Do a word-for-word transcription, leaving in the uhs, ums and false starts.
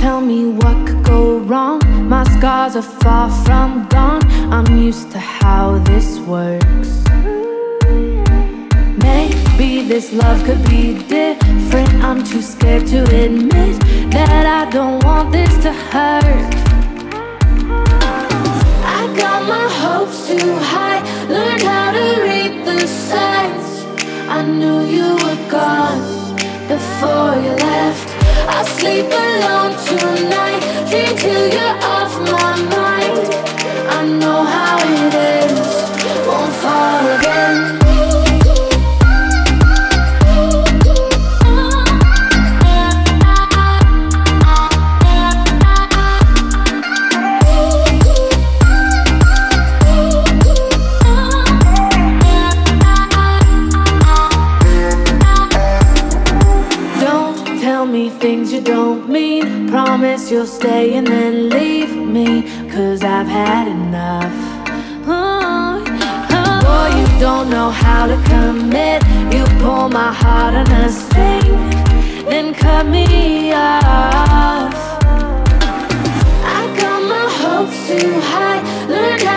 tell me what could go wrong. My scars are far from gone. I'm used to how this works. Maybe this love could be different. I'm too scared to admit that I don't want this to hurt. I got my hopes too high, learned how to read the signs. I knew you were gone before you left. I sleep alone tonight, dream till you're off my mind. I know how it ends, won't fall again. Things you don't mean. Promise you'll stay and then leave me, 'cause I've had enough. Oh, oh. Boy, you don't know how to commit. You pull my heart on a string, then cut me off. I got my hopes too high, learned how